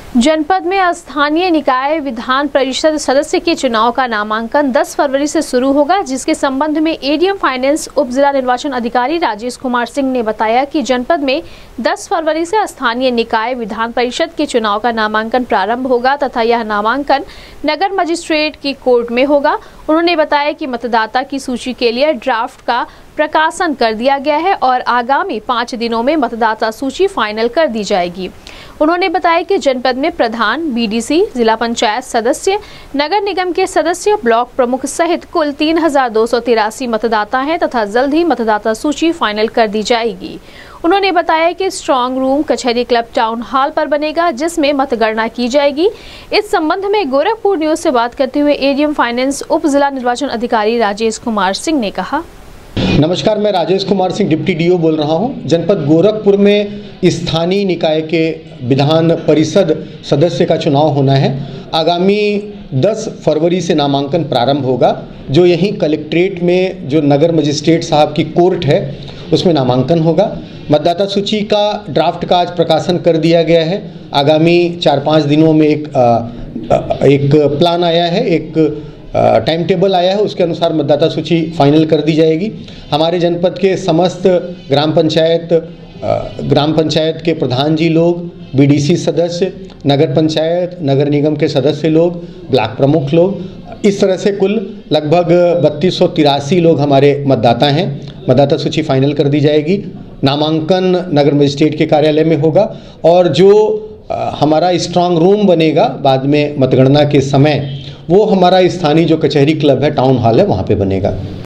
जनपद में स्थानीय निकाय विधान परिषद सदस्य के चुनाव का नामांकन 10 फरवरी से शुरू होगा, जिसके संबंध में एडीएम फाइनेंस उप जिला निर्वाचन अधिकारी राजेश कुमार सिंह ने बताया कि जनपद में 10 फरवरी से स्थानीय निकाय विधान परिषद के चुनाव का नामांकन प्रारंभ होगा तथा यह नामांकन नगर मजिस्ट्रेट की कोर्ट में होगा। उन्होंने बताया कि मतदाता की सूची के लिए ड्राफ्ट का प्रकाशन कर दिया गया है और आगामी 5 दिनों में मतदाता सूची फाइनल कर दी जाएगी। उन्होंने बताया कि जनपद में प्रधान, बीडीसी, जिला पंचायत सदस्य, नगर निगम के सदस्य, ब्लॉक प्रमुख सहित कुल 3283 मतदाता हैं तथा जल्द ही मतदाता सूची फाइनल कर दी जाएगी। उन्होंने बताया कि स्ट्रांग रूम कचहरी क्लब टाउन हॉल पर बनेगा, जिसमें मतगणना की जाएगी। इस संबंध में गोरखपुर न्यूज से बात करते हुए एडीएम फाइनेंस उप जिला निर्वाचन अधिकारी राजेश कुमार सिंह ने कहा। नमस्कार, मैं राजेश कुमार सिंह डिप्टी डीओ बोल रहा हूं। जनपद गोरखपुर में स्थानीय निकाय के विधान परिषद सदस्य का चुनाव होना है। आगामी 10 फरवरी से नामांकन प्रारंभ होगा, जो यहीं कलेक्ट्रेट में जो नगर मजिस्ट्रेट साहब की कोर्ट है उसमें नामांकन होगा। मतदाता सूची का ड्राफ्ट का आज प्रकाशन कर दिया गया है। आगामी 4-5 दिनों में एक प्लान आया है, एक टाइम टेबल आया है, उसके अनुसार मतदाता सूची फाइनल कर दी जाएगी। हमारे जनपद के समस्त ग्राम पंचायत के प्रधान जी लोग, बीडीसी सदस्य, नगर पंचायत, नगर निगम के सदस्य लोग, ब्लॉक प्रमुख लोग, इस तरह से कुल लगभग 3283 लोग हमारे मतदाता हैं। मतदाता सूची फाइनल कर दी जाएगी। नामांकन नगर मजिस्ट्रेट के कार्यालय में होगा और जो हमारा स्ट्रांग रूम बनेगा बाद में मतगणना के समय, वो हमारा स्थानीय जो कचहरी क्लब है, टाउन हॉल है, वहाँ पे बनेगा।